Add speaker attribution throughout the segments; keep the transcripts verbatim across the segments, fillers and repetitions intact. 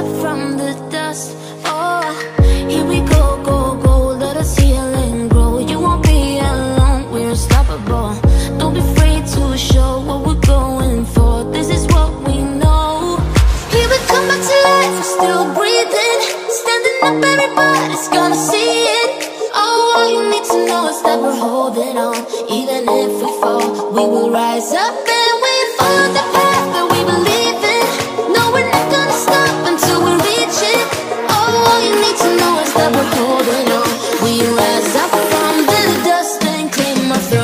Speaker 1: up from the dust. Oh, here we go, go, go, let us heal and grow. You won't be alone, we're unstoppable. Don't be afraid to show what we're going for. This is what we know. Here we come back to life, we're still breathing. Standing up, everybody's gonna see it. Oh, all you need to know is that we're holding on. Even if we fall, we will rise up and we follow the path that we believe in. No, we're not gonna stop until we reach it. Oh, all you need to know is that we're holding on. We rise up from the dust and clean my throat.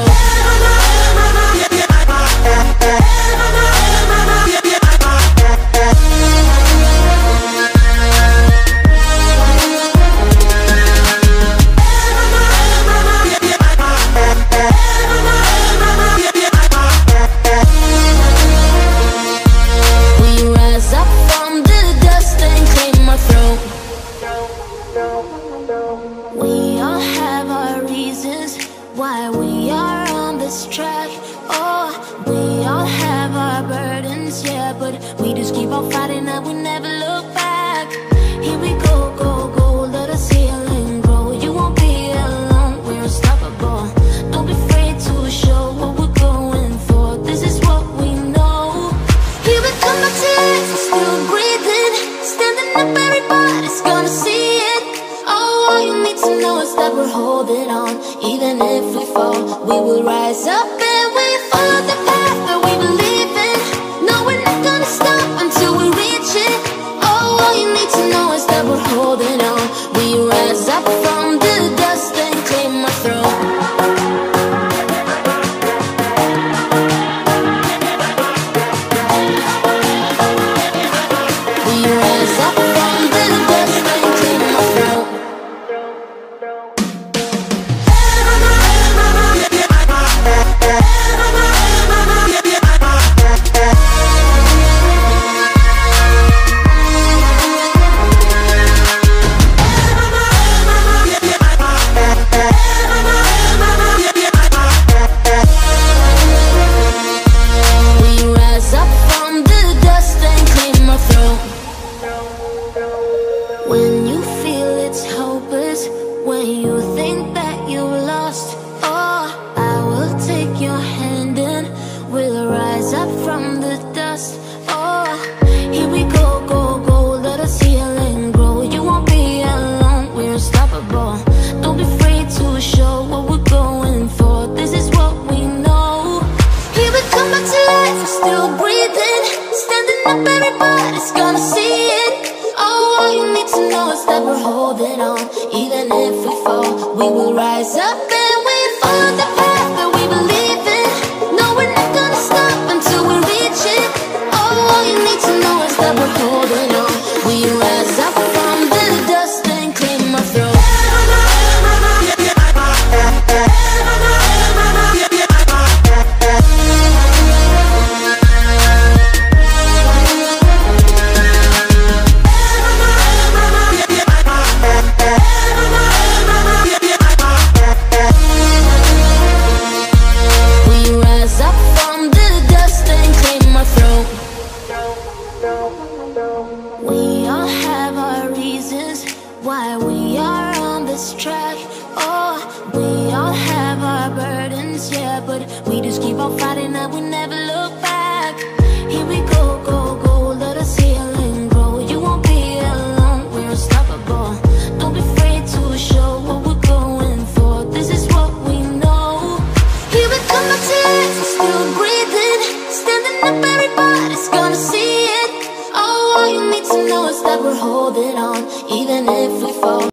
Speaker 1: We all have our reasons why we are on this track. Oh, we all have our burdens, yeah, but we just keep on fighting and we never look back. Here we go, go, go, let us heal and grow. You won't be alone, we're unstoppable. Don't be afraid to show what we're going for. This is what we know. Here we come back to life, we're still breathing. Standing up, everybody's gonna see it. All you need to know is that we're holding on. Even if we fall, we will rise up and we follow the path that we believe in. No, we're not gonna stop until we reach it. Oh, all you need to know is that we're holding on. We rise up from the dust and clear my throat. We rise up from the dust and clear my throat. When you feel it's hopeless, when you think that you've lost, oh, I will take your hand and we'll rise up from the dust. Oh, here we go, go, go, let us heal and grow. You won't be alone, we're unstoppable. Don't be afraid to show what we're going for. This is what we know. Here we come back to life, we're still breathing. Standing up, everybody's gonna see it. Oh, all you need to know is that we're holding on. Even if we fall, we will rise up and we follow the path that we believe in. No, we're not gonna stop until we reach it. Oh, all you need to know is that we're holding on. We rise up from the dust and clear my throat. We all have our reasons why we are on this track. Oh, we all have our burdens, yeah, but we just keep on fighting and we never look back. Here we go, go, go, let us heal and grow. You won't be alone, we're unstoppable. Don't be afraid to show what we're going for. This is what we know. Here we come back to life, we're still breathing. Standing up, everybody's gonna see it. All you need to know is that we're holding on. Even if we fall